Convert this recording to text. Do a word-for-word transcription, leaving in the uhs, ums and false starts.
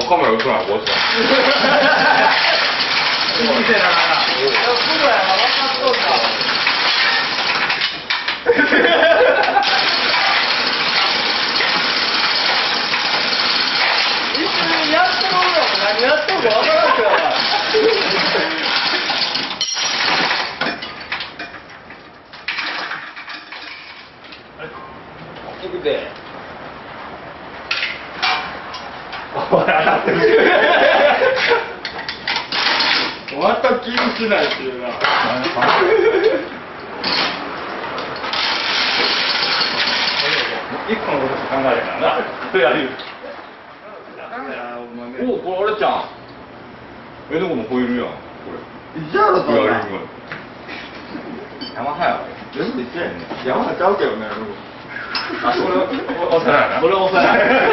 カメラ映らない、こうした。見てながら。いや、プロやな、分かっとんだ。一緒にやってるのも何やってるか分からんから。行くで。おい、当たってる。また気にしないっていうな。一個のことしか考えないからな。やる。おお、これあれちゃん。え、どこのホイールやん。これ。一緒やろ、そんな。ヤマハやろ。全部一緒やねん。ヤマハちゃうけどね。あ、これ、押さないな。これ押さない。